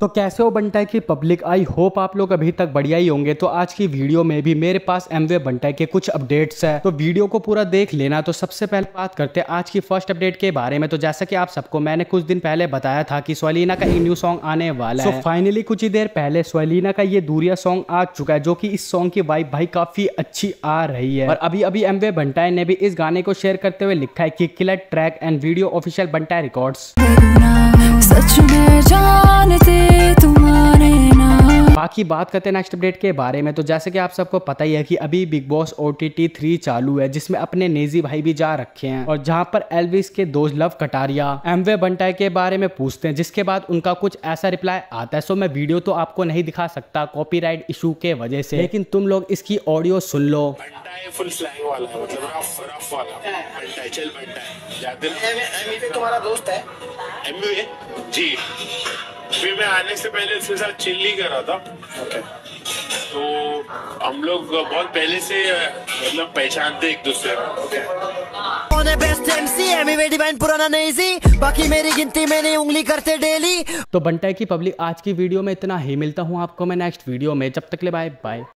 तो कैसे हो बंटाई की पब्लिक, आई होप आप लोग अभी तक बढ़िया ही होंगे। तो आज की वीडियो में भी मेरे पास एमवे बंटाई के कुछ अपडेट्स है, तो वीडियो को पूरा देख लेना। तो सबसे पहले बात करते हैं आज की फर्स्ट अपडेट के बारे में। तो जैसा कि आप सबको मैंने कुछ दिन पहले बताया था कि स्वलीना का एक न्यू सॉन्ग आने वाला है। फाइनली कुछ ही देर पहले स्वलीना का ये दूरिया सॉन्ग आ चुका है, जो कि इस सॉन्ग की वाइब भाई काफी अच्छी आ रही है। और अभी अभी एमवे बंटाई ने भी इस गाने को शेयर करते हुए लिखा है कि killer track and video official Bantai records. सच में जानते तुम्हारे नाम। बाकी बात करते हैं नेक्स्ट अपडेट के बारे में। तो जैसे कि आप सबको पता ही है कि अभी बिग बॉस OTT 3 चालू है, जिसमें अपने नेजी भाई भी जा रखे हैं, और जहां पर एल्विस के दोस्त लव कटारिया एमवे बंटाई के बारे में पूछते हैं, जिसके बाद उनका कुछ ऐसा रिप्लाई आता है। सो मैं वीडियो तो आपको नहीं दिखा सकता कॉपीराइट इशू के वजह से, लेकिन तुम लोग इसकी ऑडियो सुन लो। फुल स्लैंग वाला है, मतलब रफ वाला। बंटाई चल बंटाई जाते एमवे तुम्हारा दोस्त है? एमवे जी, फिर मैं आने से पहले उसके साथ चिल्ली कर रहा था। तो हम लोग बहुत पहले से मतलब पहचानते एक दूसरे को। बेस्ट एमसी एमवे डिवाइन पुराना नहीं सी, बाकी मेरी गिनती में नहीं उंगली करते डेली। तो बंटाई की पब्लिक आज की वीडियो में इतना ही, मिलता हूँ आपको मैं नेक्स्ट वीडियो में। जब तक ले बाय बाय।